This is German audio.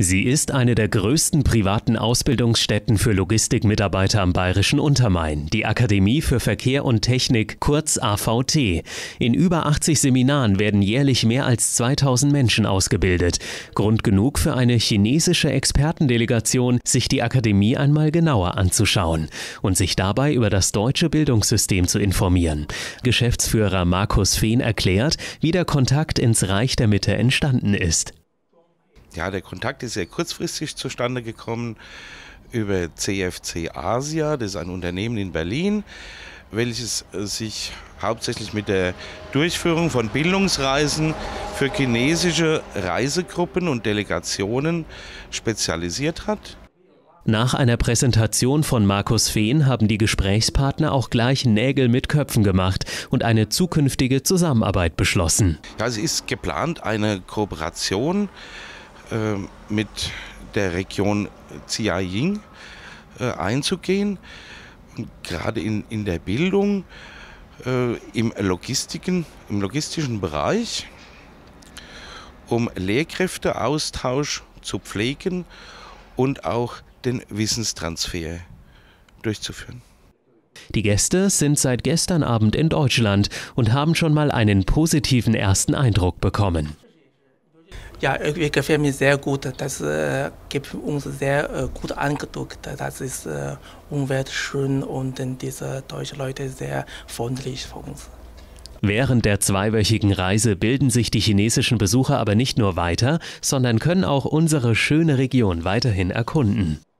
Sie ist eine der größten privaten Ausbildungsstätten für Logistikmitarbeiter am Bayerischen Untermain, die Akademie für Verkehr und Technik, kurz AVT. In über 80 Seminaren werden jährlich mehr als 2000 Menschen ausgebildet. Grund genug für eine chinesische Expertendelegation, sich die Akademie einmal genauer anzuschauen und sich dabei über das deutsche Bildungssystem zu informieren. Geschäftsführer Markus Fehn erklärt, wie der Kontakt ins Reich der Mitte entstanden ist. Ja, der Kontakt ist sehr kurzfristig zustande gekommen über CFC Asia. Das ist ein Unternehmen in Berlin, welches sich hauptsächlich mit der Durchführung von Bildungsreisen für chinesische Reisegruppen und Delegationen spezialisiert hat. Nach einer Präsentation von Markus Fehn haben die Gesprächspartner auch gleich Nägel mit Köpfen gemacht und eine zukünftige Zusammenarbeit beschlossen. Ja, es ist geplant, eine Kooperation mit der Region Jiayin einzugehen, und gerade in der Bildung, im logistischen Bereich, um Lehrkräfteaustausch zu pflegen und auch den Wissenstransfer durchzuführen. Die Gäste sind seit gestern Abend in Deutschland und haben schon mal einen positiven ersten Eindruck bekommen. Ja, irgendwie gefällt mir sehr gut. Das gibt uns sehr gut Eindruck. Das ist umweltschön und diese deutschen Leute sehr freundlich für uns. Während der zweiwöchigen Reise bilden sich die chinesischen Besucher aber nicht nur weiter, sondern können auch unsere schöne Region weiterhin erkunden.